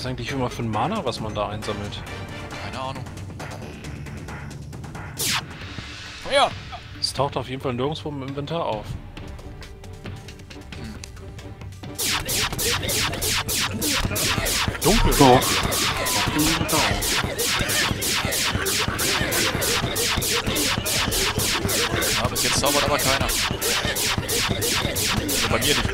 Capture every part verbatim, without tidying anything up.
eigentlich immer für ein Mana, was man da einsammelt? Keine Ahnung. Komm her! Es taucht auf jeden Fall nirgendwo im Inventar auf. Hm. Dunkel. Doch. Auf dem Inventar auf. Ja, bis jetzt zaubert aber keiner. Also bei mir nicht.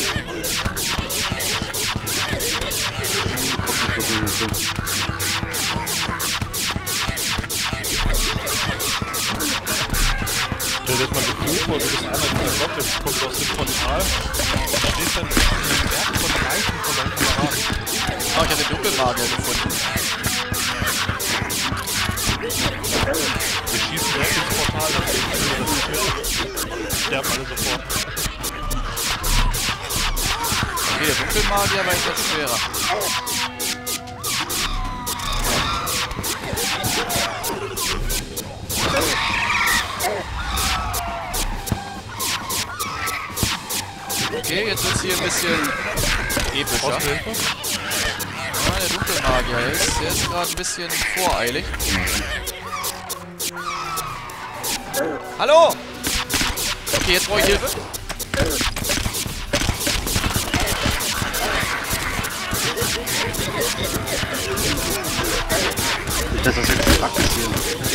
Stell dir jetzt mal Gefühl vor, du bist einer dieser Gott, jetzt kommst du aus dem Portal und stehst dann in einem Berg von Leichen von deinen Kameraden. Ah, ich habe den Dunkelmagier gefunden. Wir schießen direkt ins Portal, dann sehen wir das nicht mit. Sterben alle sofort. Okay, der Dunkelmagier war etwas schwerer. Okay, jetzt wird es hier ein bisschen epischer. Ja, der Dunkelmagier, der ist, der ist gerade ein bisschen voreilig. Hallo! Okay, jetzt brauche ich Hilfe. Das ist jetzt praktizieren.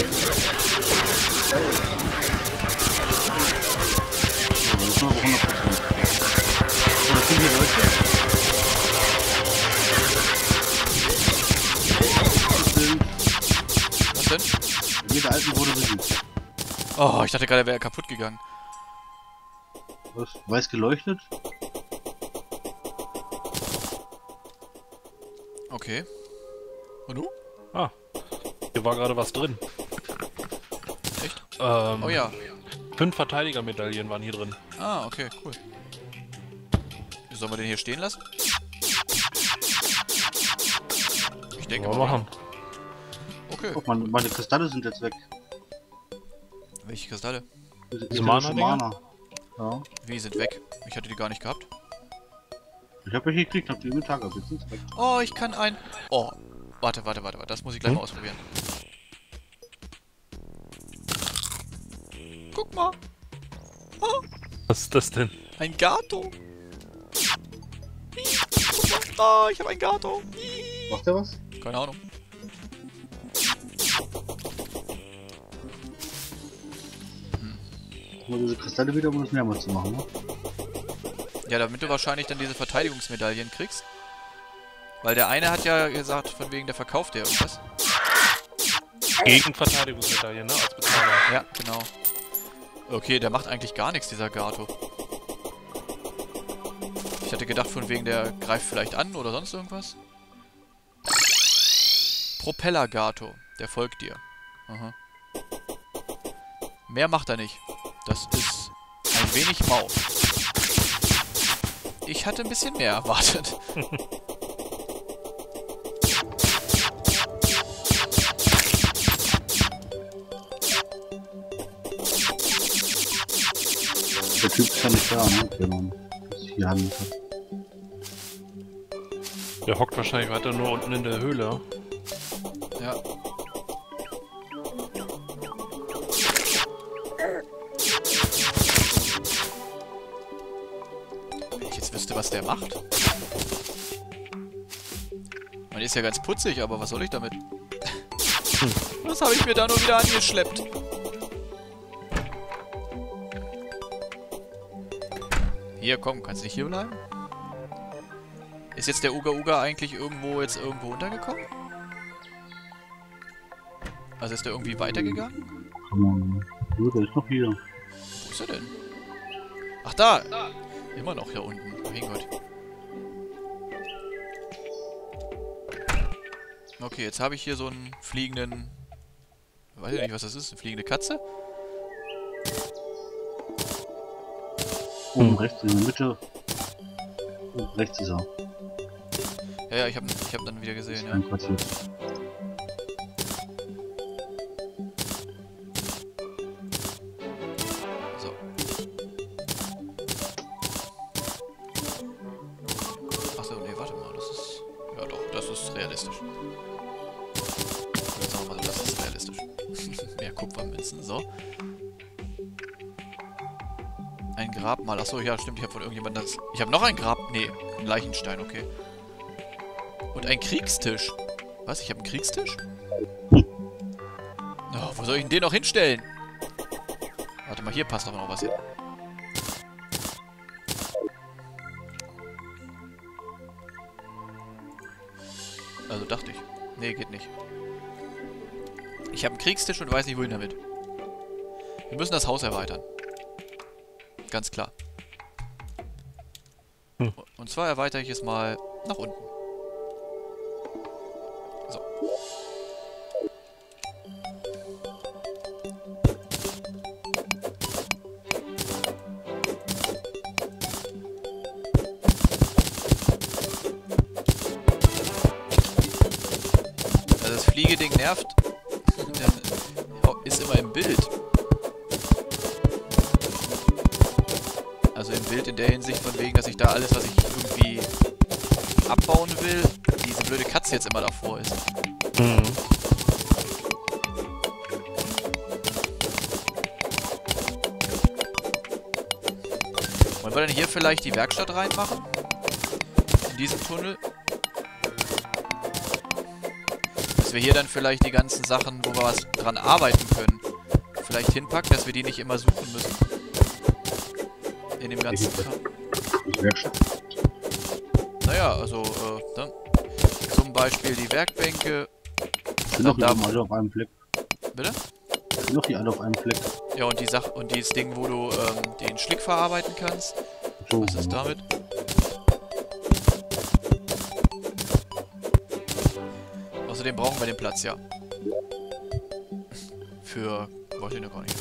Das ist nur hundert Prozent. Oder viele Leute. Was denn? Jeder Alten wurde besiegt. Oh, ich dachte gerade, er wäre kaputt gegangen. Was? Weiß geleuchtet? Okay. Und du? Ah, hier war gerade was drin. Echt? Ähm, Oh ja. Fünf Verteidigermedaillen waren hier drin. Ah, okay, cool. Sollen wir den hier stehen lassen? Ich denke Wollen wir mal. machen. Okay. Guck mal, meine Kristalle sind jetzt weg. Welche Kristalle? Diese Mana-Dinger? Ja. Wie sind weg? Ich hatte die gar nicht gehabt. Ich hab welche gekriegt, hab die Inventar gehabt, jetzt sind's weg. Oh, ich kann ein... Oh. Warte, warte, warte, warte. Das muss ich gleich Hm? mal ausprobieren. Guck mal. Oh, Was ist das denn? ein Gato. Guck mal. Oh, ich habe ein Gato. Macht der was? Keine Ahnung. Mal diese Kristalle wieder, um das mehrmals zu machen, ne? Ja, damit du wahrscheinlich dann diese Verteidigungsmedaillen kriegst. Weil der eine hat ja gesagt, von wegen der verkauft der irgendwas. Gegen Verteidigungsmedaillen, ne? Als Bezahler. Ja, genau. Okay, der macht eigentlich gar nichts, dieser Gato. Ich hatte gedacht, von wegen der greift vielleicht an oder sonst irgendwas. Propeller-Gato. Der folgt dir. Aha. Mehr macht er nicht. Das ist ein wenig mau. Ich hatte ein bisschen mehr erwartet. Der Typ ist ja nicht da, ne? Wenn man das hier handelt hat. Der hockt wahrscheinlich weiter nur unten in der Höhle. Ja. Wenn ich jetzt wüsste, was der macht. Man ist ja ganz putzig, aber was soll ich damit? Was habe ich mir da nur wieder angeschleppt? Hier, komm, kannst du nicht hier bleiben? Ist jetzt der Uga Uga eigentlich irgendwo jetzt irgendwo untergekommen? Also ist der irgendwie weitergegangen? Kann man. Ja, der ist noch hier. Wo ist er denn? Ach, da! Immer noch hier unten. Mein Gott. Okay, jetzt habe ich hier so einen fliegenden... Weiß ich nicht, was das ist. Eine fliegende Katze? Oben rechts in der Mitte. Oben rechts ist er. Ja, ja, ich habe ich hab dann wieder gesehen, ja. Ein Quartier. So. Achso, nee, warte mal, das ist... Ja doch, das ist realistisch. Oder sagen wir mal so, das ist realistisch. Mehr Kupfermünzen, so. Ein Grabmal. Achso, ja, stimmt. Ich habe von irgendjemandem das... Ich habe noch ein Grab... Nee, ein Leichenstein, okay. Und ein Kriegstisch. Was? Ich habe einen Kriegstisch? Oh, wo soll ich denn den noch hinstellen? Warte mal, hier passt doch noch was hin. Also dachte ich. Nee, geht nicht. Ich habe einen Kriegstisch und weiß nicht, wohin damit. Wir müssen das Haus erweitern. Ganz klar. Hm. Und zwar erweitere ich es mal nach unten. So. Also das Fliegeding nervt. Ist immer im Bild. Also im Bild in der Hinsicht von wegen, dass ich da alles, was ich irgendwie abbauen will, diese blöde Katze jetzt immer davor ist. Mhm. Wollen wir denn hier vielleicht die Werkstatt reinmachen? In diesen Tunnel? Dass wir hier dann vielleicht die ganzen Sachen, wo wir was dran arbeiten können, vielleicht hinpacken, dass wir die nicht immer suchen müssen. In dem ganzen Kram. Naja, also, äh, ne? Zum Beispiel die Werkbänke. Sind doch die alle auf einem Fleck. Bitte? Sind doch die alle auf einem Fleck. Ja, und die Sache und dieses Ding, wo du ähm, den Schlick verarbeiten kannst. So, Was ist damit? Außerdem brauchen wir den Platz, ja. Für... wollte ich noch gar nicht.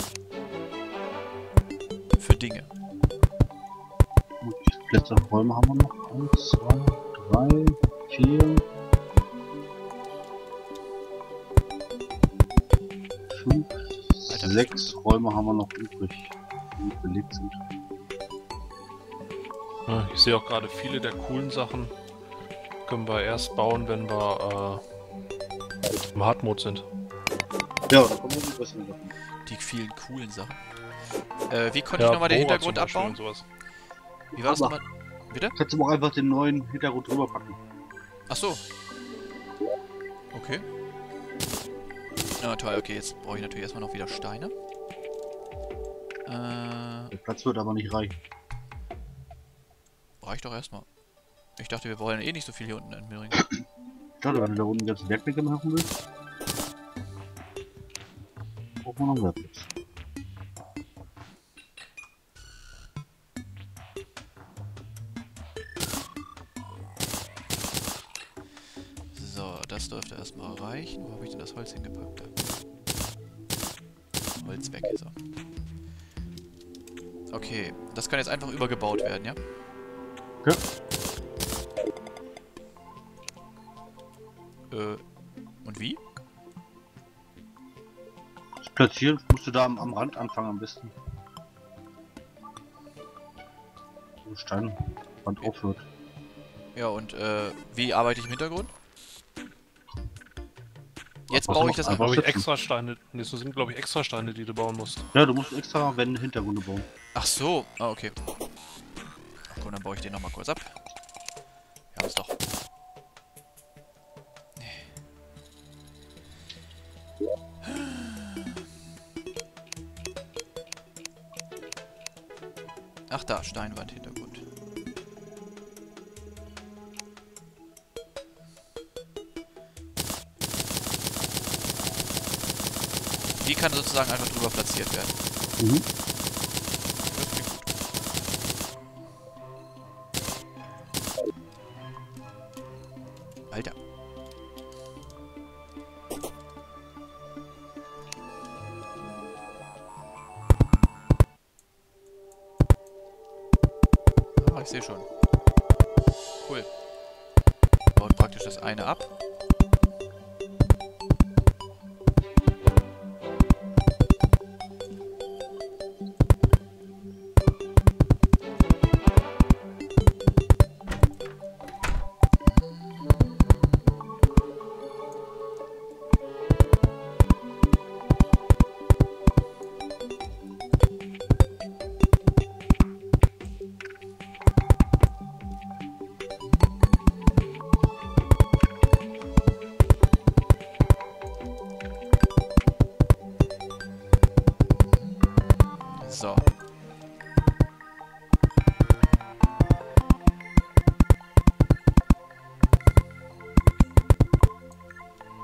Für Dinge. Gut, Plätze, Räume haben wir noch. Eins, zwei, drei, vier, fünf, Alter, sechs Räume haben wir noch übrig, die nicht belegt sind. Ja, ich sehe auch gerade viele der coolen Sachen können wir erst bauen, wenn wir äh, im Hardmode sind. Ja, da kommen wir die besseren Sachen. Die vielen coolen Sachen. Äh, wie konnte Ja, ich nochmal den Bohrer Hintergrund zum Beispiel abbauen? und sowas. Wie war das Aber- nochmal? Bitte? Kannst du auch einfach den neuen Hintergrund drüber packen. Ach so. Okay. Na toll, okay, jetzt brauche ich natürlich erstmal noch wieder Steine. Äh, Der Platz wird aber nicht reichen. reicht doch erstmal. Ich dachte, wir wollen eh nicht so viel hier unten anbringen. Schade, wenn du da unten die ganzen Werkbänke machen willst. Brauchen wir noch Werkplatz. So, das dürfte erstmal reichen. Wo habe ich denn das Holz hingepackt? Da. Holz weg, so. Okay, das kann jetzt einfach übergebaut werden, ja? Ja. Äh, und wie? Das Platzieren musst du da am, am Rand anfangen am besten. Wo Steinwand aufhört. Ja, und äh, wie arbeite ich im Hintergrund? Jetzt Was baue noch? ich das Einfach einfach. Glaube ich sitzen. extra Steine. Nee, so sind glaube ich extra Steine, die du bauen musst. Ja, du musst extra Wände Hintergründe bauen. Ach so, ah, okay. Ach, komm, dann baue ich den nochmal kurz ab. Wir haben es doch. Ach da, Steinwand-Hintergrund. Die kann sozusagen einfach drüber platziert werden. Mhm. Das klingt gut. Alter. Ah, ich sehe schon. Cool. Baut praktisch das eine ab.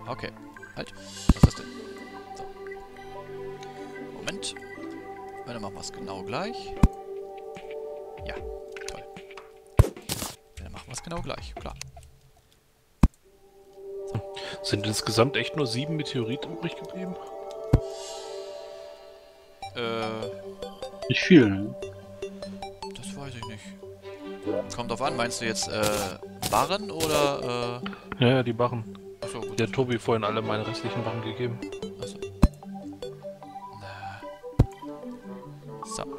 Okay. Halt. Was ist das denn? So. Moment. Ja, dann machen wir es genau gleich. Ja, toll. Ja, dann machen wir es genau gleich, klar. So. Sind insgesamt echt nur sieben Meteoriten übrig geblieben? Äh... Nicht viel, ne? Das weiß ich nicht. Kommt drauf an, meinst du jetzt, äh, Barren oder, äh... Ja, ja, die Barren. Achso, gut. Der Tobi vorhin alle meine restlichen Barren gegeben. Achso. Na. So. Und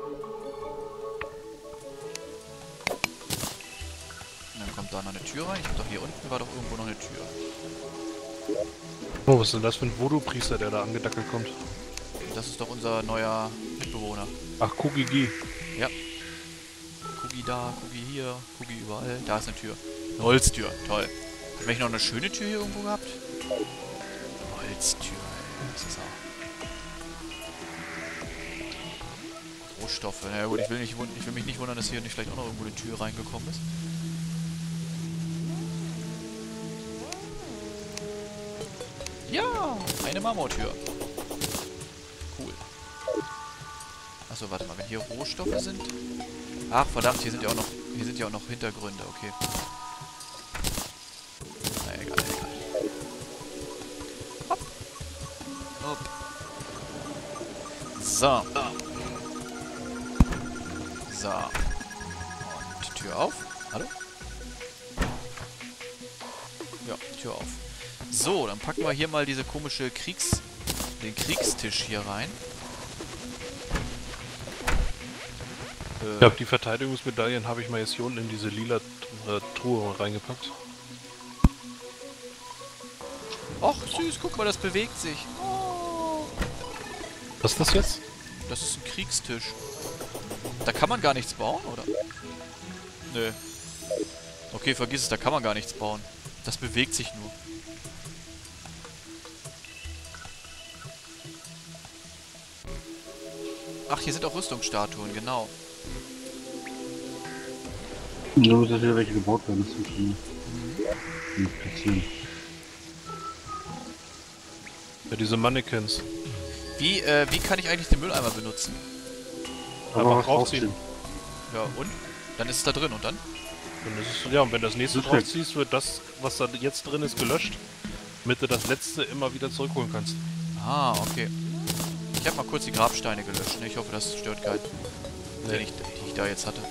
dann kommt da noch eine Tür rein. Ich hab doch hier unten war doch irgendwo noch eine Tür. Oh, was ist denn das für ein Voodoo-Priester, der da angedackelt kommt? Das ist doch unser neuer Mitbewohner. Ach, Kugigi. Ja. Kugi da, Kugi hier, Kugi überall. Da ist eine Tür. Eine Holztür, toll. Haben wir nicht noch eine schöne Tür hier irgendwo gehabt? Eine Holztür, ey. Das ist auch... Rohstoffe. Na ja, gut, ich will, nicht wund ich will mich nicht wundern, dass hier nicht vielleicht auch noch irgendwo eine Tür reingekommen ist. Ja, eine Marmortür. Cool. Achso, warte mal, wenn hier Rohstoffe sind... Ach, verdammt, hier sind ja auch noch, hier sind ja auch noch Hintergründe, okay. Na, egal, egal. Hopp. Hopp. So. So. Und Tür auf. Hallo? Ja, Tür auf. So, dann packen wir hier mal diese komische Kriegs... den Kriegstisch hier rein. Ich glaube, die Verteidigungsmedaillen habe ich mal jetzt hier unten in diese lila Truhe reingepackt. Och, süß, guck mal, das bewegt sich. Oh. Was ist das jetzt? Das ist ein Kriegstisch. Da kann man gar nichts bauen, oder? Nö. Okay, vergiss es, da kann man gar nichts bauen. Das bewegt sich nur. Ach, hier sind auch Rüstungsstatuen, genau. Da muss jetzt wieder welche gebaut werden, das ist schon nicht passieren. Ja, diese Mannequins. Wie, äh, wie kann ich eigentlich den Mülleimer benutzen? Aber Einfach rausziehen. Ja, und? Dann ist es da drin, und dann? Dann ist es, ja, und wenn du das nächste Das ist draufziehst, wird das, was da jetzt drin ist, gelöscht. Damit du das letzte immer wieder zurückholen kannst. Ah, okay. Ich habe mal kurz die Grabsteine gelöscht, ne? Ich hoffe, das stört keinen, Nee. den ich, die ich da jetzt hatte.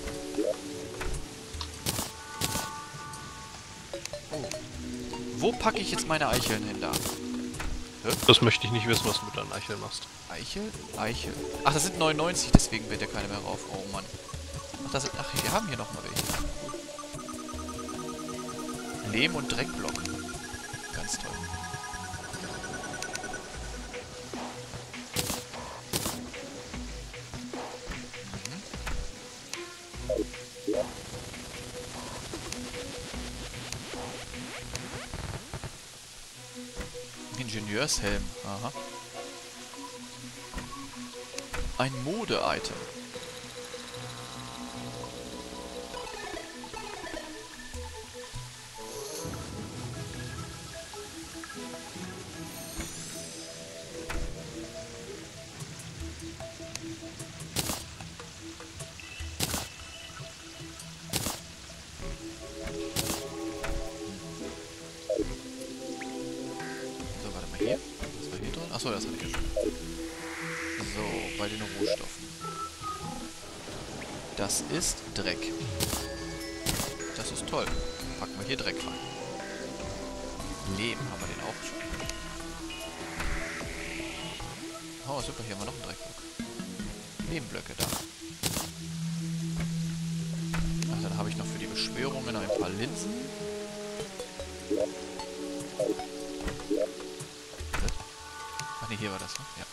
Oh. Wo packe ich jetzt meine Eicheln hin da? Das möchte ich nicht wissen, was du mit deinen Eicheln machst. Eichel? Eichel. Ach, das sind neunundneunzig, deswegen wird ja keine mehr rauf. Oh Mann. Ach, das sind, ach wir haben hier nochmal welche. Lehm- und Dreckblock. Ganz toll. Ingenieurshelm. Aha. Ein Mode-Item. Hier? Was war hier drin? Achso, das hatte ich ja schon. So, bei den Rohstoffen. Das ist Dreck. Das ist toll. Packen wir hier Dreck rein. Lehm haben wir den auch schon. Oh, super, hier haben wir noch einen Dreckblock. Lehmblöcke da. Ach, dann habe ich noch für die Beschwörungen ein paar Linsen. Ach ne, hier war das, ne? Ja.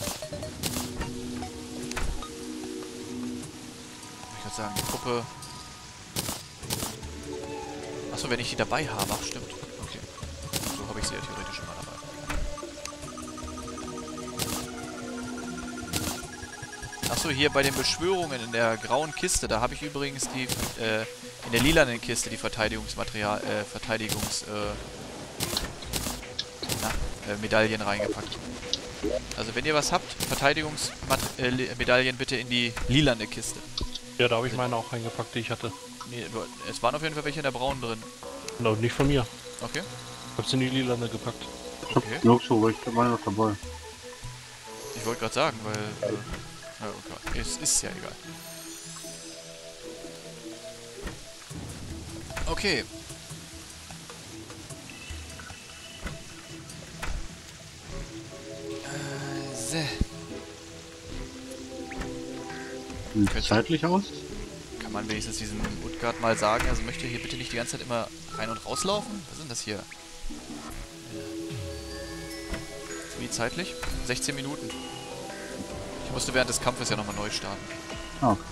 Ich würde sagen, die Gruppe... Achso, wenn ich die dabei habe. Ach, stimmt. Okay. So habe ich sie ja theoretisch schon mal dabei. Achso, hier bei den Beschwörungen in der grauen Kiste, da habe ich übrigens die, äh, in der lilanen Kiste die Verteidigungsmaterial, äh, Verteidigungs, äh, na, äh, Medaillen reingepackt. Also wenn ihr was habt, Verteidigungsmedaillen bitte in die lilane Kiste. Ja, da habe ich meine auch reingepackt, die ich hatte. Nee, du, es waren auf jeden Fall welche in der braunen drin. No, nicht von mir. Okay. Ich hab's in die lilane gepackt. Okay. Nirgendwo, weil ich da meine noch dabei. Ich wollte gerade sagen, weil... Äh, ja, okay. Es ist ja egal. Okay. Äh, so. Wie sieht zeitlich aus? Kann man wenigstens diesem Utgard mal sagen, also möchte hier bitte nicht die ganze Zeit immer rein und rauslaufen? Was ist denn das hier? Wie zeitlich? sechzehn Minuten. Ich musste während des Kampfes ja nochmal neu starten. Ah, okay.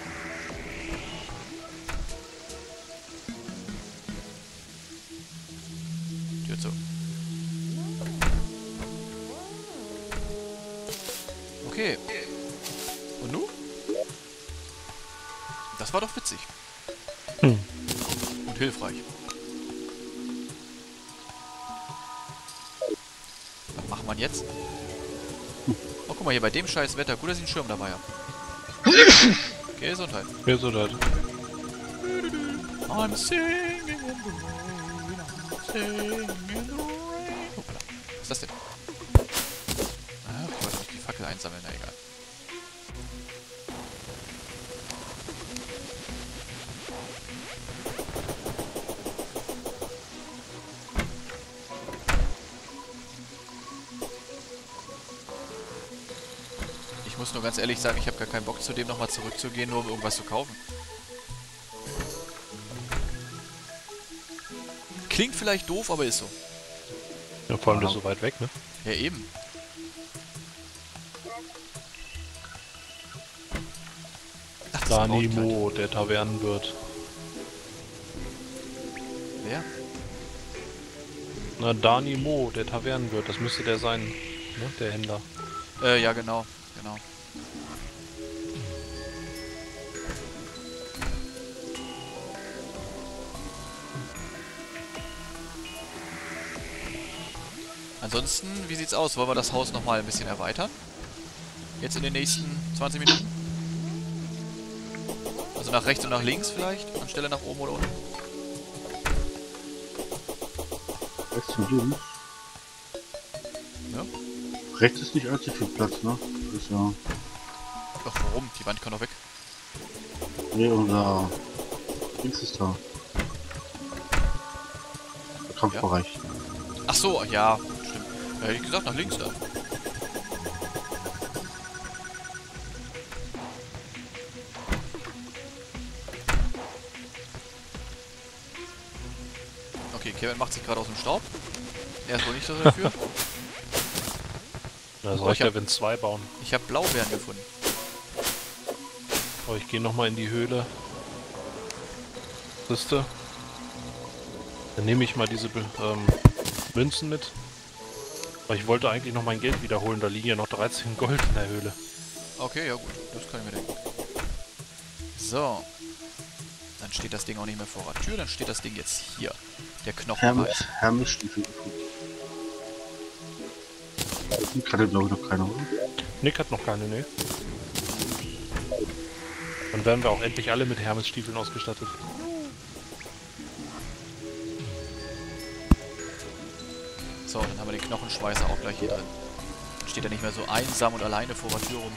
Tür zu. Okay. Und nu? Das war doch witzig. Hm. Und hilfreich. Was macht man jetzt? Oh, guck mal, hier bei dem scheiß Wetter. Gut, dass ich einen Schirm dabei habe. Gesundheit. Gesundheit. I'm singing in the rain, I'm singing in the rain. Hoppla. Was ist das denn? Ah, ich wollte nicht die Fackel einsammeln, na egal. Ich muss nur ganz ehrlich sagen, ich habe gar keinen Bock zu dem nochmal zurückzugehen, nur um irgendwas zu kaufen. Klingt vielleicht doof, aber ist so. Ja, vor allem das ist so weit weg, ne? Ja, eben. Ach, das ist ein Danimo, der Tavernenwirt. Wer? Na, Danimo, der Tavernenwirt, das müsste der sein, ne? Der Händler. Äh, ja, genau. Genau. Ansonsten, wie sieht's aus? Wollen wir das Haus nochmal ein bisschen erweitern? Jetzt in den nächsten zwanzig Minuten? Also nach rechts und nach links vielleicht, anstelle nach oben oder unten? Rechts und links. Ja? Rechts ist nicht allzu viel Platz, ne? Das ist ja... Ach, warum? Die Wand kann doch weg. Nee, unser... Links ist da. Der Kampfbereich. Ach so, ja, stimmt. Ja, hätte ich gesagt, nach links dann. Okay, Kevin macht sich gerade aus dem Staub. Er ist wohl nicht so dafür. Da Oh, reicht ich hab- ja, wenn zwei bauen. Ich habe Blaubeeren gefunden. Oh, ich gehe nochmal in die Höhle. Siehste? Dann nehme ich mal diese Be- ähm, Münzen mit. Weil ich wollte eigentlich noch mein Geld wiederholen. Da liegen ja noch dreizehn Gold in der Höhle. Okay, ja gut, das kann ich mir denken. So. Dann steht das Ding auch nicht mehr vor der Tür, dann steht das Ding jetzt hier. Der Hermes, Knochenreis. Hermes-Stiefel gefunden. Ich hatte glaube ich noch keine, oder? Nick hat noch keine, ne? Dann werden wir auch endlich alle mit Hermes-Stiefeln ausgestattet. So, dann haben wir den Knochenschweißer auch gleich hier drin. Dann steht er nicht mehr so einsam und alleine vor der Tür rum.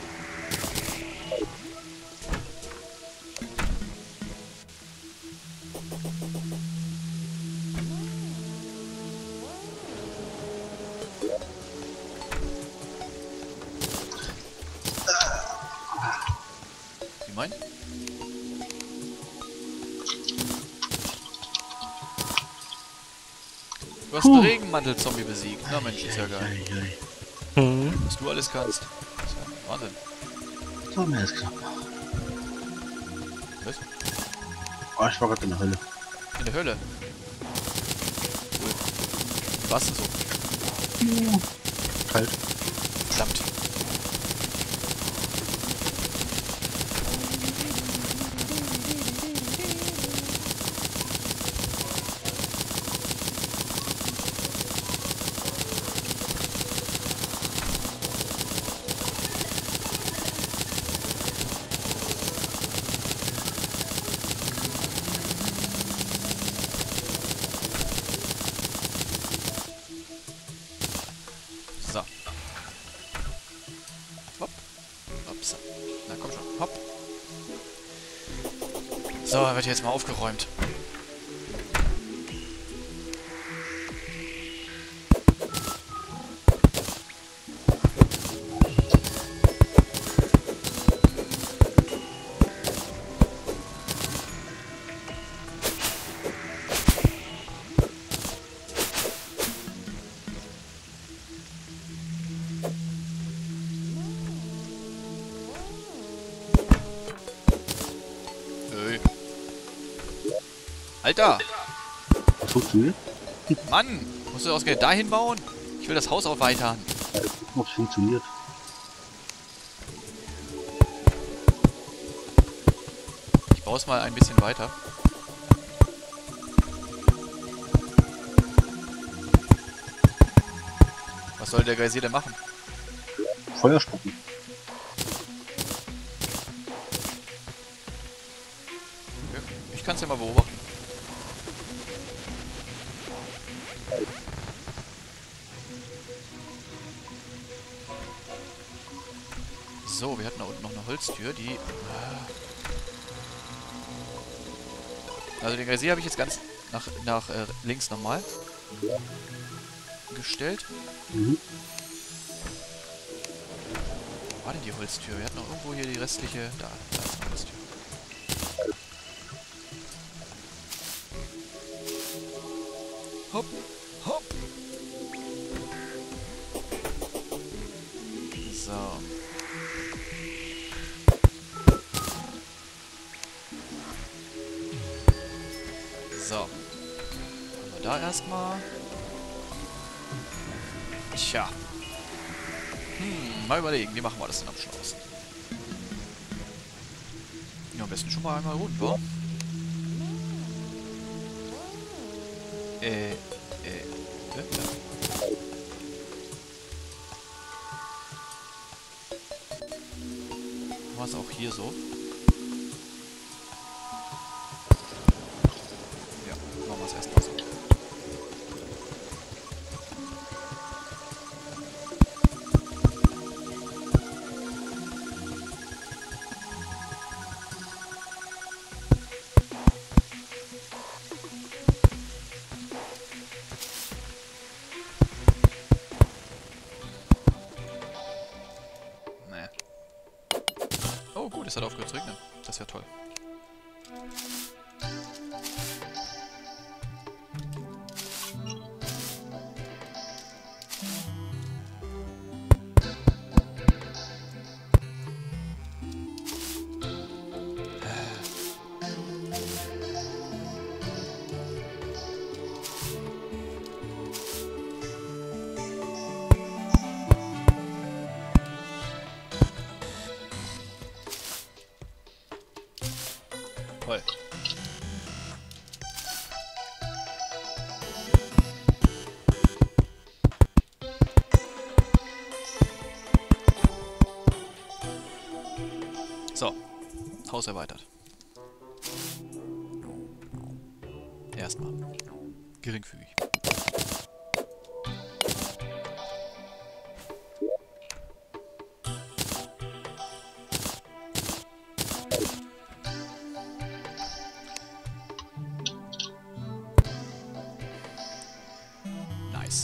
Wie mein? Du hast einen Regenmantel-Zombie besiegt. Na Mensch, ist ja geil. Eieiei. Mhm. Was du alles kannst. Das ist ja Wahnsinn. So, mehr ist knapp. Was? Oh, ich war gerade in der Hölle. In der Hölle. Cool. Was denn so? Kalt. Verdammt. So. Na komm schon. Hopp. So, wird jetzt mal aufgeräumt. Alter! Das funktioniert? Mann! Musst du ausgerechnet dahin bauen? Ich will das Haus erweitern. Ob es funktioniert. Ich baue es mal ein bisschen weiter. Was soll der Geysir denn machen? Feuer spucken. Ich kann es ja mal beobachten. So, wir hatten da unten noch eine Holztür, die... Also den Geysir habe ich jetzt ganz nach, nach äh, links nochmal gestellt. Mhm. Wo war denn die Holztür? Wir hatten noch irgendwo hier die restliche... Da, da ist eine Holztür. Hopp, hopp. So. So. Haben wir da erstmal. Tja. Hm, mal überlegen, wie machen wir das denn am schlauesten? Ja, am besten schon mal einmal rund, wa? Äh, äh, äh, ja. War es auch hier so? Ja, machen wir es erstmal so. Oh gut, es hat aufgehört zu regnen. Das wäre toll. Toll. So, Haus erweitert. Erstmal. Geringfügig. Nice.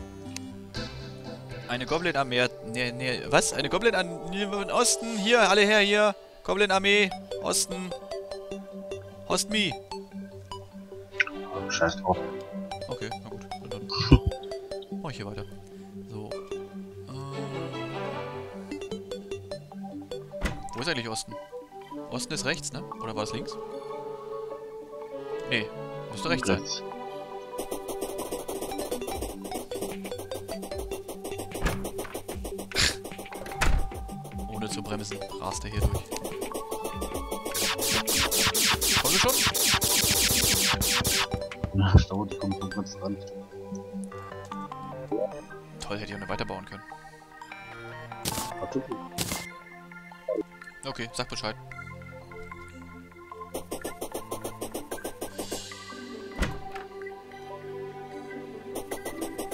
Eine Goblin-Armee. Nee, nee, was? Eine Goblin-Armee im Osten? Hier, alle her, hier. Goblin-Armee. Osten. Hostme. Scheiß drauf. Okay, na gut. Dann mach ich hier weiter. So. Ähm. Wo ist eigentlich Osten? Osten ist rechts, ne? Oder war es links? Nee, müsste rechts sein. Rechts. Ohne zu bremsen, rast er hier durch. Komm schon? Ja, das dauert, ich komme vom ganz ran. Toll, hätte ich auch noch weiterbauen können. Warte. Okay, sag Bescheid.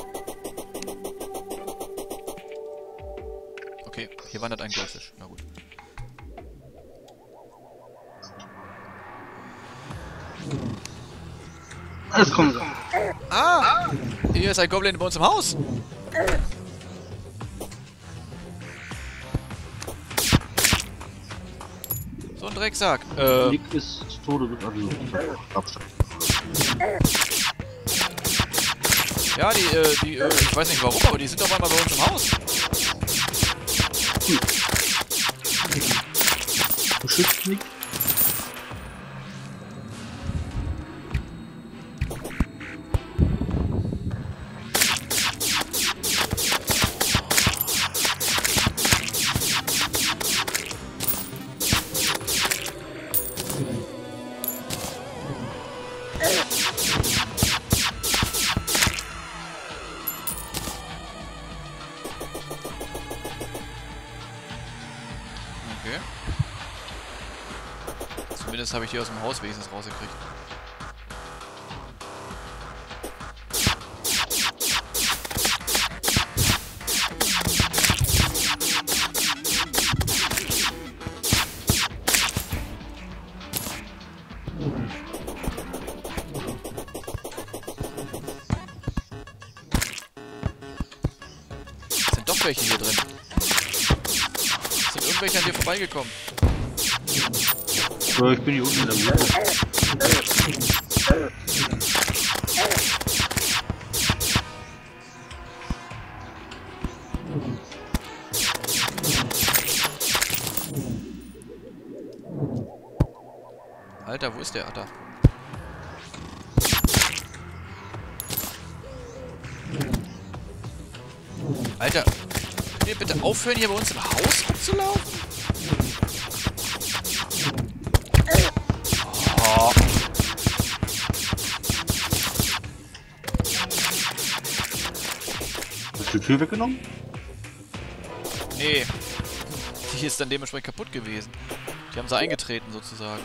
Okay, hier wandert ein Goldfisch. Na gut. Alles kommen sie. Ah! Hier ist ein Goblin bei uns im Haus. So ein Drecksack. Äh, Nick ist zu Tode mit also Abstand. ja, die, äh, die, äh, ich weiß nicht warum, aber die sind auf einmal bei uns im Haus. Hm. Beschützt Nick? Okay. Zumindest habe ich die aus dem Haus wenigstens rausgekriegt. Es sind doch welche hier drin. Sind irgendwelche an dir vorbeigekommen? So, ich bin hier unten in der Mitte. Alter, wo ist der? Ah, da. Alter, könnt ihr bitte aufhören, hier bei uns im Haus rumzulaufen? Oh. Hast du die Tür weggenommen? Nee. Die ist dann dementsprechend kaputt gewesen. Die haben sie eingetreten, sozusagen.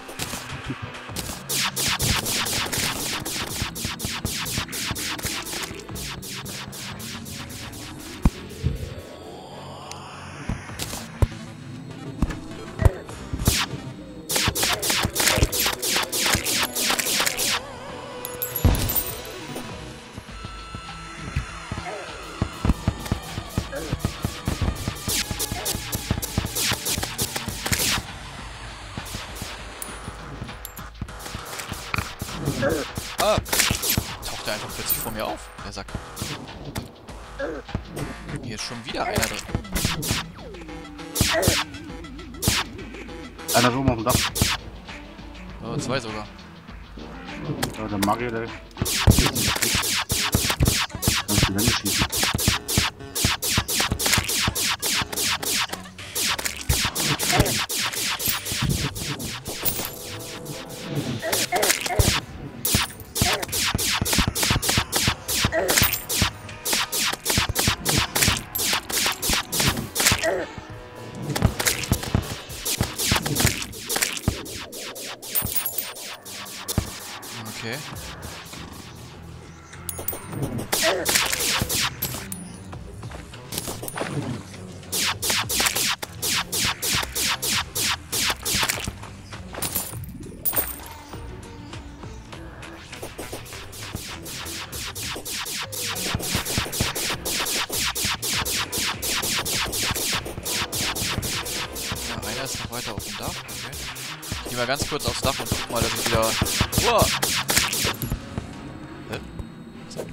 Ah! Taucht er einfach plötzlich vor mir auf, der Sack. Hier ist schon wieder einer drin. Einer ist oben auf dem Dach. Oh, zwei sogar. Ja, der Magier, der... Kannst die Wände schießen. Okay. Ja, einer ist noch weiter auf dem Dach. Okay. Ich gehe mal ganz kurz aufs Dach und guck mal, dass ich wieder... Uah! Hä? So.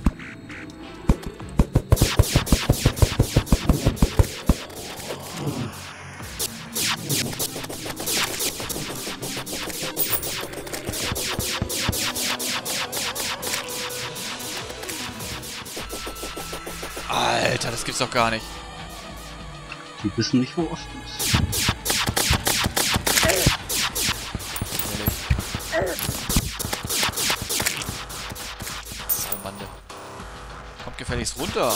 Alter, das gibt's doch gar nicht. Die wissen nicht, wo Ost ist. Ehrlich. Bande. Kommt gefälligst runter.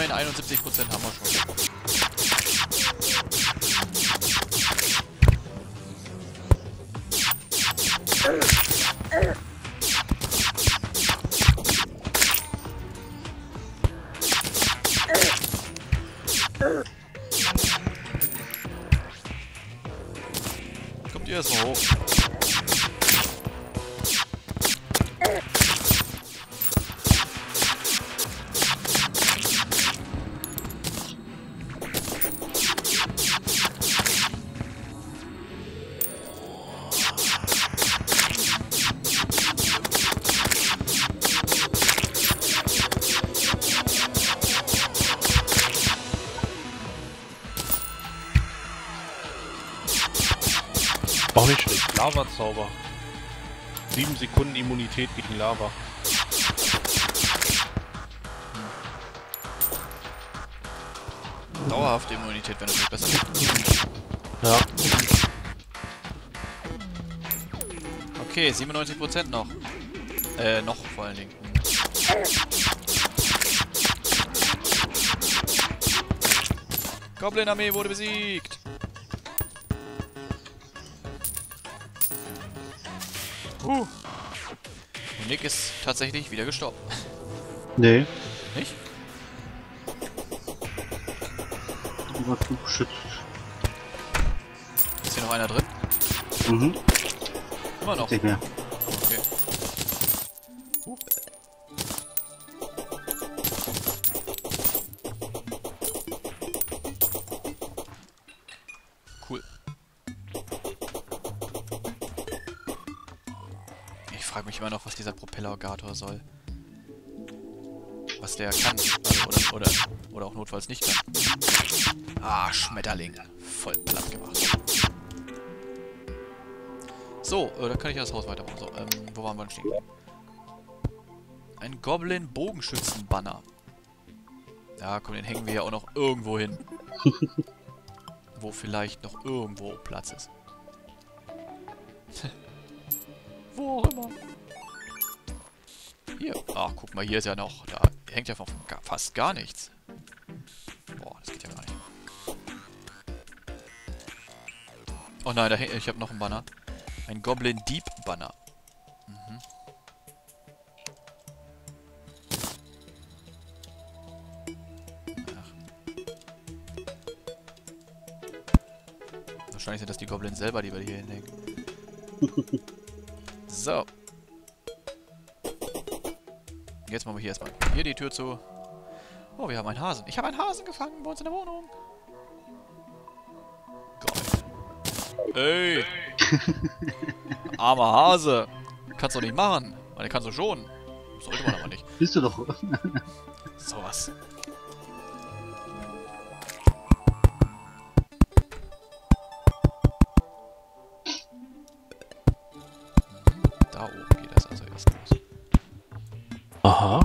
Immerhin einundsiebzig Prozent haben wir schon. Kommt ihr erstmal hoch. Auch nicht schlecht. Lava-Zauber. Sieben Sekunden Immunität gegen Lava. Dauerhafte Immunität, wenn es besser wird. Ja. Okay, siebenundneunzig Prozent noch. Äh, noch vor allen Dingen. Goblin-Armee wurde besiegt. Uh. Und Nick ist tatsächlich wieder gestorben. Nee. Nicht? Du warst gut geschützt. Ist hier noch einer drin? Mhm. Immer noch. Nicht mehr. Okay. Uh. Cool. Ich frage mich immer noch, was dieser Propellergator soll. Was der kann. Also, oder, oder, oder auch notfalls nicht kann. Ah, Schmetterling. Voll platt gemacht. So, äh, da kann ich das Haus weitermachen. So, ähm, wo waren wir denn stehen geblieben? Ein Goblin-Bogenschützen-Banner. Ja, komm, den hängen wir ja auch noch irgendwo hin. Wo vielleicht noch irgendwo Platz ist. Wo auch immer. Hier. Ach, guck mal, hier ist ja noch. Da hängt ja von ga, fast gar nichts. Boah, das geht ja gar nicht. Oh nein, da häng, ich habe noch einen Banner. Ein Goblin Deep Banner. Mhm. Ach. Wahrscheinlich sind das die Goblins selber, die wir hier hinlegen. So. Jetzt machen wir hier erstmal hier die Tür zu. Oh, wir haben einen Hasen. Ich habe einen Hasen gefangen bei uns in der Wohnung. Geil. Ey. Armer Hase. Kannst du nicht machen. Weil kannst du schon. Sollte man aber nicht. Bist du doch. Sowas. Da oben geht das also erst los. Aha.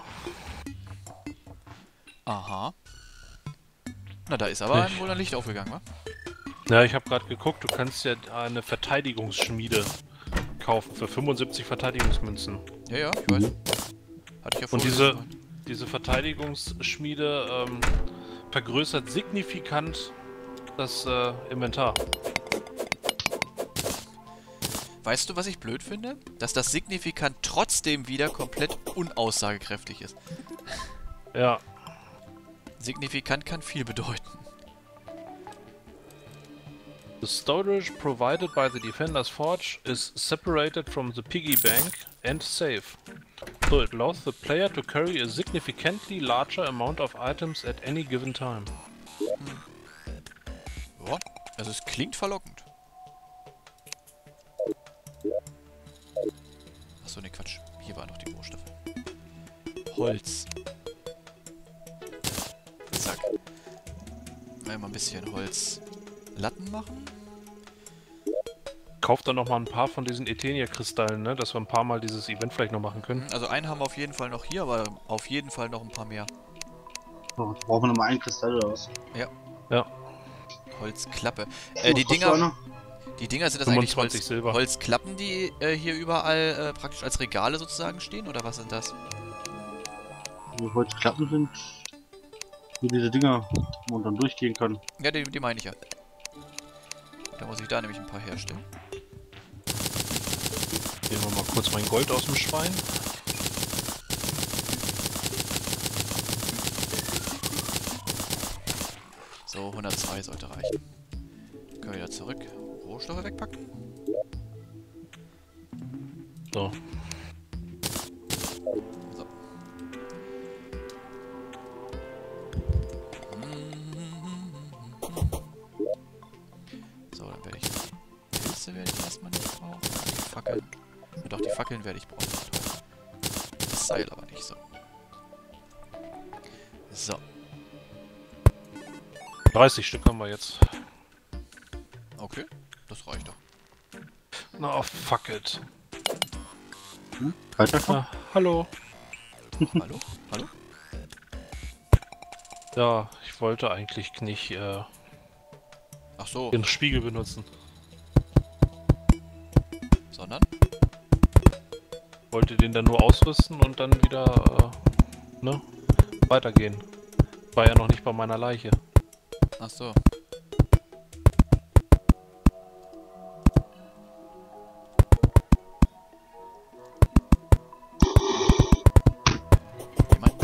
Aha. Na, da ist aber Ich- wohl ein Licht aufgegangen, wa? Ja, ich habe gerade geguckt, du kannst ja eine Verteidigungsschmiede kaufen für fünfundsiebzig Verteidigungsmünzen. Ja, ja, ich weiß. Mhm. Hatte ich ja Und vorher diese, gesagt. diese Verteidigungsschmiede ähm, vergrößert signifikant das äh, Inventar. Weißt du, was ich blöd finde? Dass das signifikant trotzdem wieder komplett unaussagekräftig ist. Ja. Signifikant kann viel bedeuten. The storage provided by the Defender's Forge is separated from the piggy bank and safe. So it allows the player to carry a significantly larger amount of items at any given time. Ja, also es klingt verlockend. Achso, ne Quatsch. Hier waren noch die Rohstoffe. Holz. Zack. Mal ein bisschen Holzlatten machen. Kauft dann noch mal ein paar von diesen Ethenia-Kristallen, ne? Dass wir ein paar Mal dieses Event vielleicht noch machen können. Also einen haben wir auf jeden Fall noch hier, aber auf jeden Fall noch ein paar mehr. So, jetzt brauchen wir nochmal einen Kristall oder was? Ja. Ja. Holzklappe. So, Äh, die hast du Dinger... eine? Die Dinger, sind das eigentlich fünfundzwanzig Holz, Silber. Holzklappen, die äh, hier überall äh, praktisch als Regale sozusagen stehen? Oder was sind das? Die Holzklappen sind Hier diese Dinger, wo man dann durchgehen kann. Ja, die, die meine ich ja. Da muss ich da nämlich ein paar herstellen. Nehmen wir mal kurz mein Gold aus dem Schwein. So, hundertzwei sollte reichen. Können wir wieder zurück. Rohstoffe wegpacken. So. So. So, dann werde ich die Pilze werde ich erstmal nicht brauchen. Die Fackeln. Ja, doch, die Fackeln werde ich brauchen. Toll. Das Seil aber nicht so. So. dreißig Stück haben wir jetzt. Okay, das reicht doch. Na, oh, fuck it. Hm? Weiterkommen? Ah, hallo. Hallo? Hallo? Ja, ich wollte eigentlich nicht äh, Ach so, den Spiegel benutzen. sondern? Wollte den dann nur ausrüsten und dann wieder, äh, ne, weitergehen. War ja noch nicht bei meiner Leiche. Ach so. Jemand?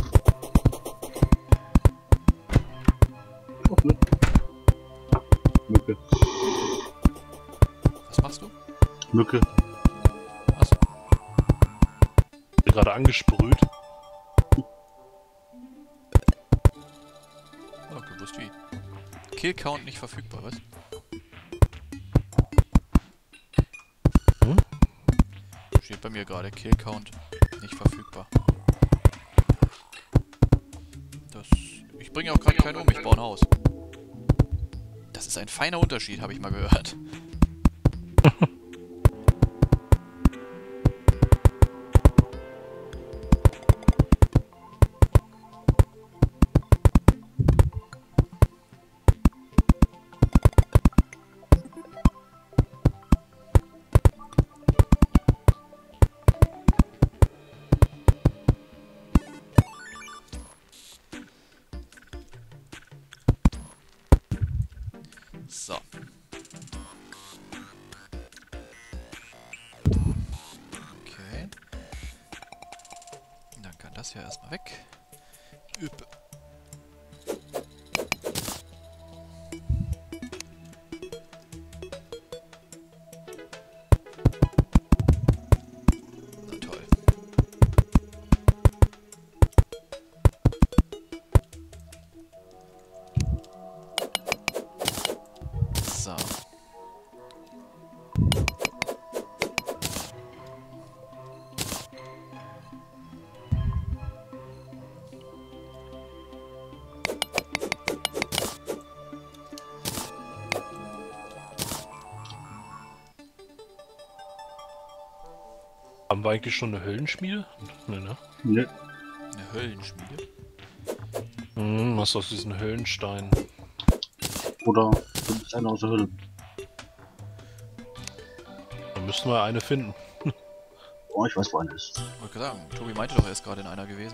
Mücke. Was machst du? Mücke. Achso. Bin gerade angesprüht. Oh, gewusst wie. Kill Count nicht verfügbar, was? Hm? Steht bei mir gerade Kill Count nicht verfügbar. Das. Ich bringe auch gerade keinen um, ich baue ein Haus. Das ist ein feiner Unterschied, habe ich mal gehört. So. Okay. Dann kann das ja erstmal weg. Üp. Na toll. So. Haben wir eigentlich schon eine Höllenschmiede? Ne, ne? Ne. Eine Höllenschmiede. Hm, was aus diesen Höllensteinen? Oder du bist einer aus der Hölle. Da müssten wir eine finden. Oh, ich weiß, wo einer ist. Wollte sagen, Tobi meinte doch, er ist gerade in einer gewesen.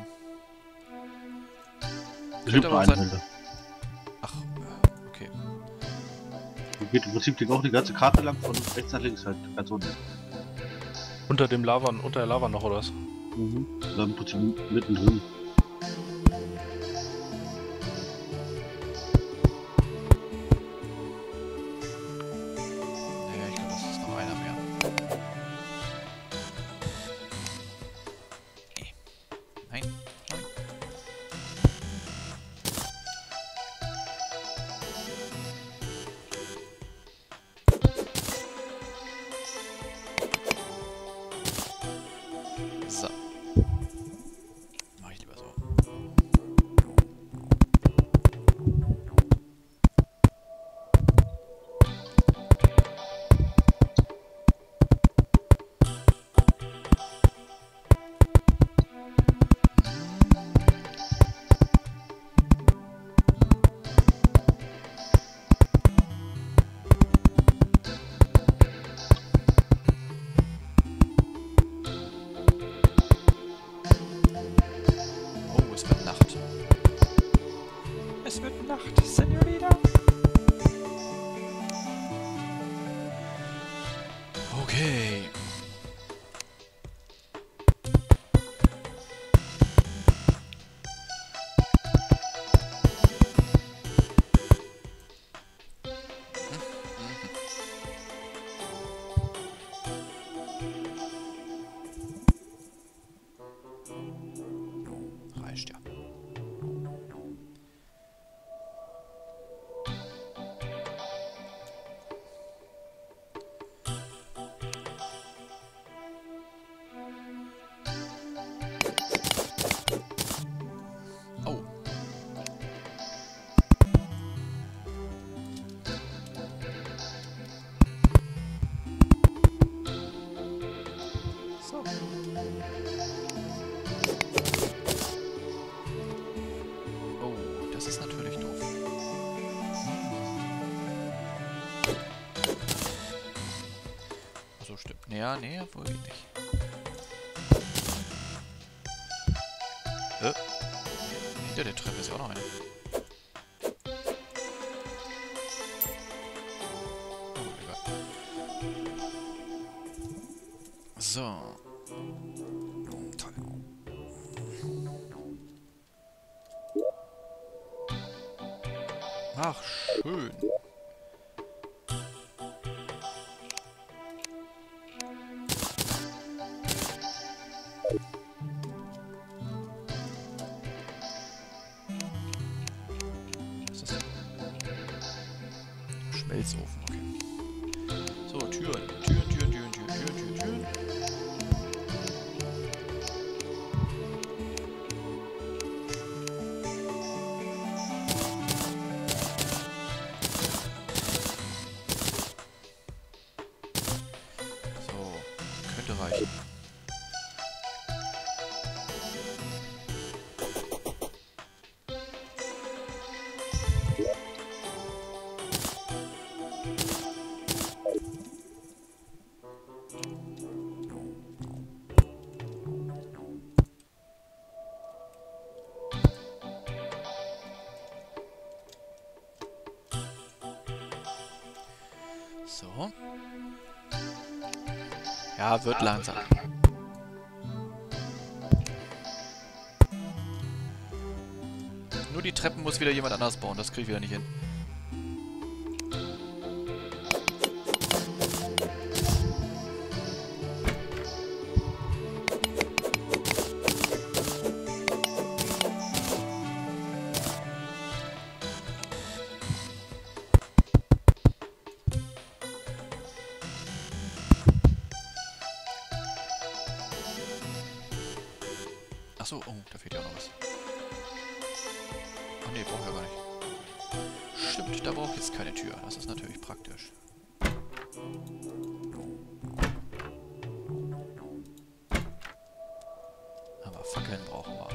Es gibt aber nur eine sein- Hölle. Ach, äh, okay. Die geht im Prinzip die- auch die ganze Karte lang von rechts nach links halt. Ganz unten. Unter dem Lava, unter der Lava noch, oder was? Mhm. Da im Prinzip mittendrin. Nee, ich glaube, das ist noch einer mehr. Nee. Nein, nein. So. Mach ich lieber Okay. Reicht ja. Oh. So. Oh, das ist natürlich doof. So stimmt. Ja, nee, wohl geht nicht. Äh? Hinter der Treppe ist ja auch noch eine. Oh, egal. So. Toll. Ach, schön. Was ist das? Schmelzofen, okay. So, Türen. Türen, Türen, Türen, Türen, Türen, Türen, Türen. So, könnte reichen. So. Ja, wird langsam. Nur die Treppen muss wieder jemand anders bauen. Das krieg ich wieder nicht hin. Achso, oh, da fehlt ja auch noch was. Ach nee, brauche ich ja gar nicht. Stimmt, da brauche ich jetzt keine Tür. Das ist natürlich praktisch. Aber Fackeln brauchen wir.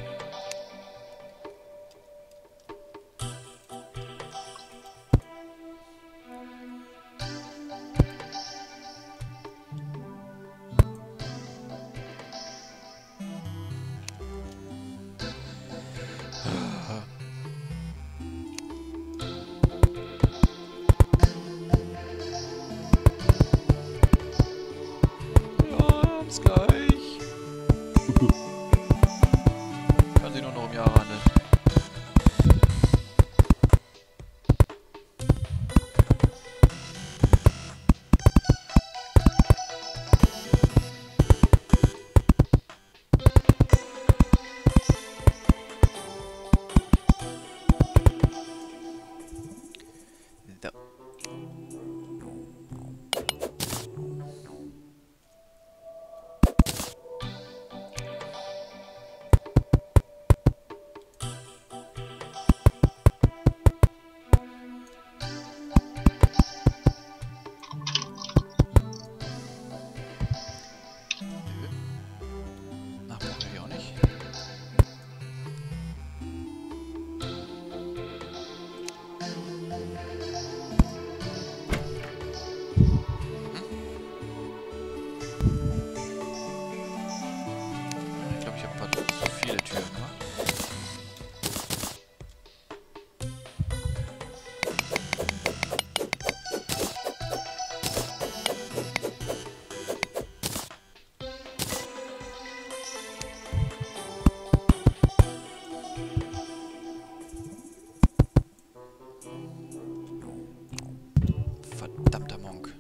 Verdammter Monk.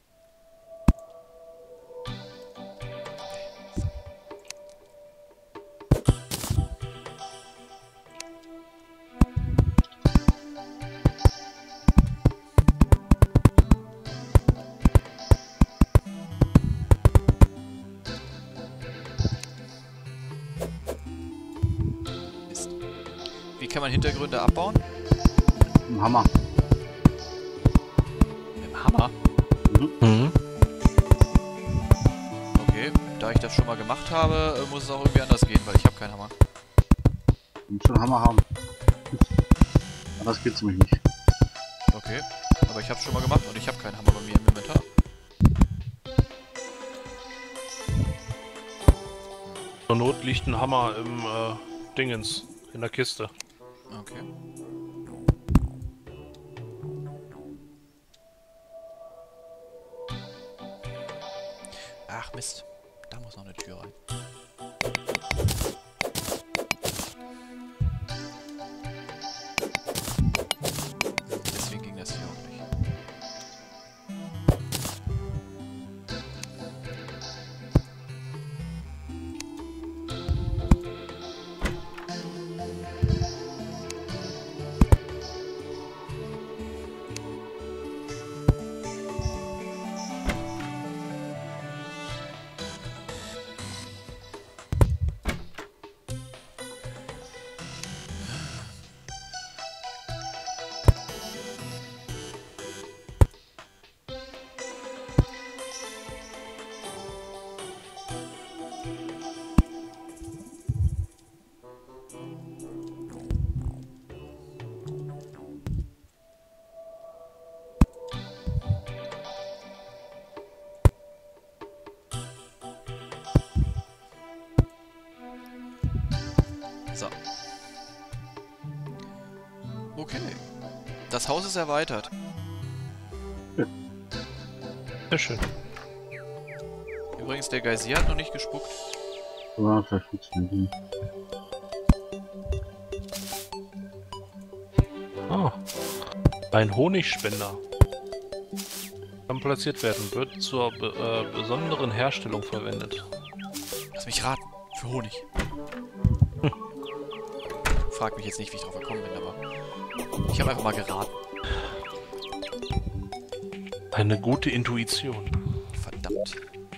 Wie kann man Hintergründe abbauen? Ein Hammer. Mit dem Hammer? Mhm. Mhm. Okay, da ich das schon mal gemacht habe, äh, muss es auch irgendwie anders gehen, weil ich habe keinen Hammer. Du musst schon einen Hammer haben. Anders geht's nämlich nicht. Okay, aber ich habe es schon mal gemacht und ich habe keinen Hammer bei mir im Inventar. Zur Not liegt ein Hammer im äh, Dingens, in der Kiste. Okay. Ach Mist, da muss noch eine Tür rein. Deswegen ging das hier auch nicht. So. Okay. Das Haus ist erweitert. Sehr schön. Übrigens, der Geysir hat noch nicht gespuckt. Ja, vielleicht funktioniert nicht. Ah. Ein Honigspender. Kann platziert werden, wird zur be äh, besonderen Herstellung verwendet. Lass mich raten. Für Honig. Hm. Frag mich jetzt nicht, wie ich drauf gekommen bin, aber ich habe einfach mal geraten. Eine gute Intuition. Verdammt.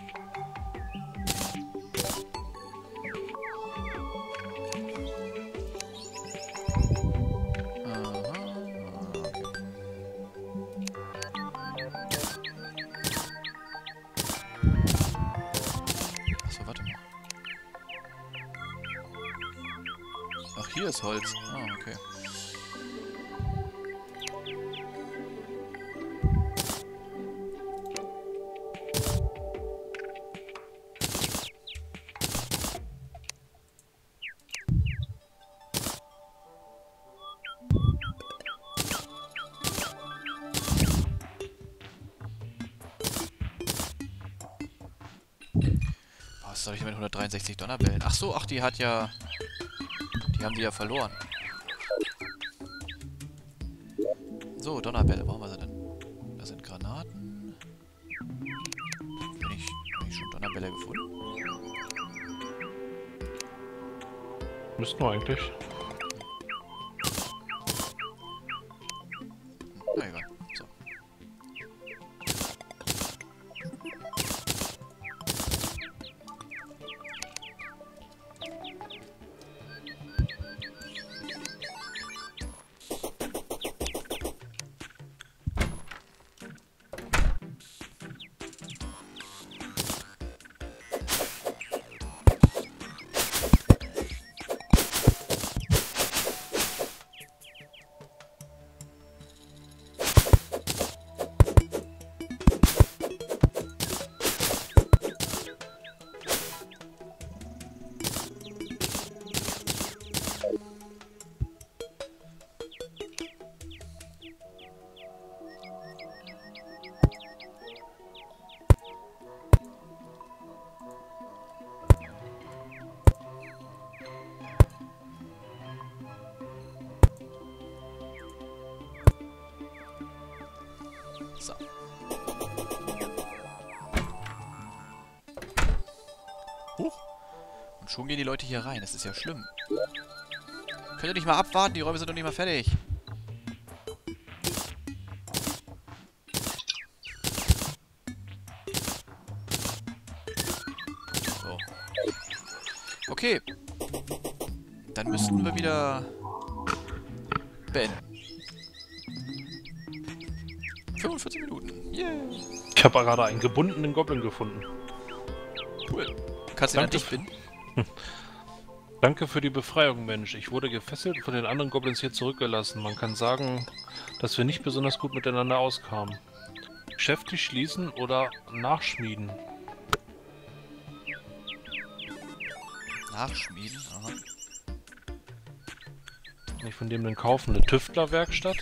Ach, hier ist Holz. Ah, okay. Was soll ich mit hundertdreiundsechzig Donnerbällen? Ach so, ach, die hat ja... Die haben die ja verloren. So, Donnerbälle, wo haben wir sie denn? Da sind Granaten. Bin ich, bin ich schon Donnerbälle gefunden? Müssten wir eigentlich. Na egal. So. So. Huch. Und schon gehen die Leute hier rein. Das ist ja schlimm. Könnt ihr nicht mal abwarten? Die Räume sind doch nicht mal fertig. So. Okay. Dann müssten wir wieder beenden. fünfundvierzig Minuten. Yeah. Ich habe gerade einen gebundenen Goblin gefunden. Cool. Kannst du ihn an Danke dich binden? Danke für die Befreiung, Mensch. Ich wurde gefesselt und von den anderen Goblins hier zurückgelassen. Man kann sagen, dass wir nicht besonders gut miteinander auskamen. Geschäftlich schließen oder nachschmieden? Nachschmieden? Aha. Kann ich von dem denn kaufen? Eine Tüftlerwerkstatt?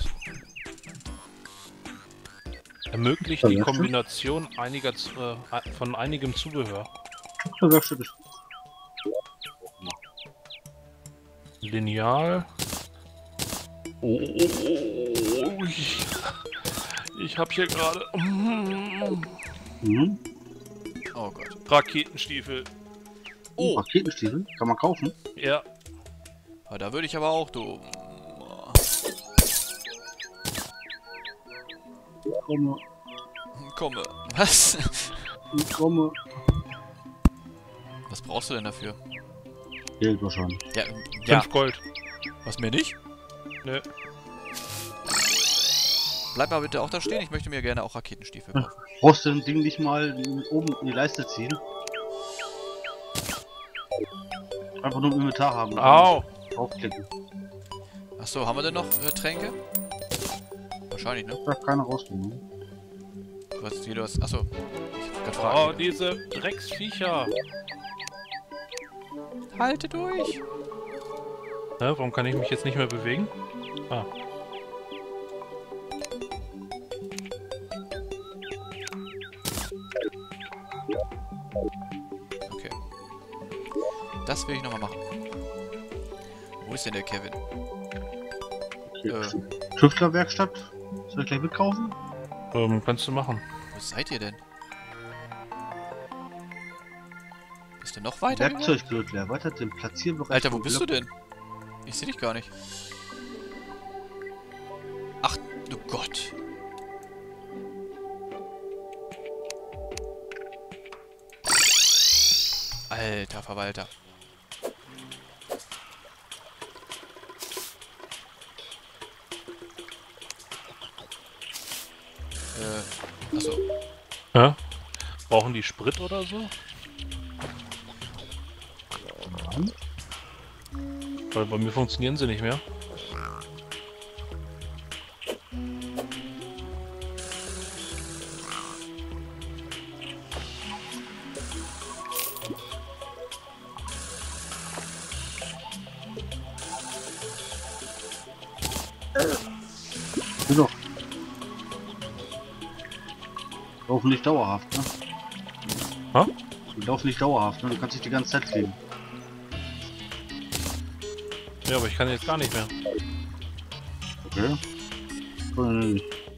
Ermöglicht die Kombination einiger, Z- äh, von einigem Zubehör. Ja, Werkstatt ist. Lineal. Oh, ich, ich habe hier gerade Mhm. Oh Gott. Raketenstiefel. Oh, Raketenstiefel? Kann man kaufen? Ja, Ja, da würde ich aber auch, du. Komme, Komme. Was? komme. Was brauchst du denn dafür? Geld wahrscheinlich. Ja, fünf ja. Gold. Was, mir nicht? Nö. Bleib mal bitte auch da stehen. Ich möchte mir gerne auch Raketenstiefel kaufen. Brauchst du ein Ding nicht mal oben in die Leiste ziehen? Einfach nur im Inventar haben. Au! Draufklicken. Achso, haben wir denn noch äh, Tränke? Wahrscheinlich, ne? Darf keiner rausnehmen. Du hast hier, du hast. Achso. Ich hab grad Oh, fragen. diese Drecksviecher. Halte durch! Hä, warum kann ich mich jetzt nicht mehr bewegen? Ah. Okay. Das will ich nochmal machen. Wo ist denn der Kevin? Äh, Tüftlerwerkstatt? Soll ich gleich mitkaufen? Ähm, kannst du machen. wo seid ihr denn? Bist du noch weiter? Werkzeugbild erweitert den Platzierbereich. Alter, wo von bist du Blöcken. denn? Ich sehe dich gar nicht. Ach, du Gott. Alter Verwalter. Äh, achso. Hä? Brauchen die Sprit oder so? Nein. Weil bei mir funktionieren sie nicht mehr. Geh doch. Laufen nicht dauerhaft, ne? Hä? Die laufen nicht dauerhaft, ne? Du kannst nicht die ganze Zeit fliegen. Ja, aber ich kann jetzt gar nicht mehr. Okay. Äh,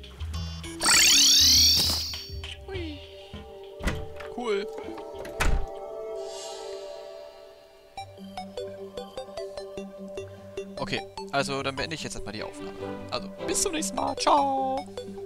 Hui. Cool. Okay, also dann beende ich jetzt erstmal die Aufnahme. Also, bis zum nächsten Mal. Ciao.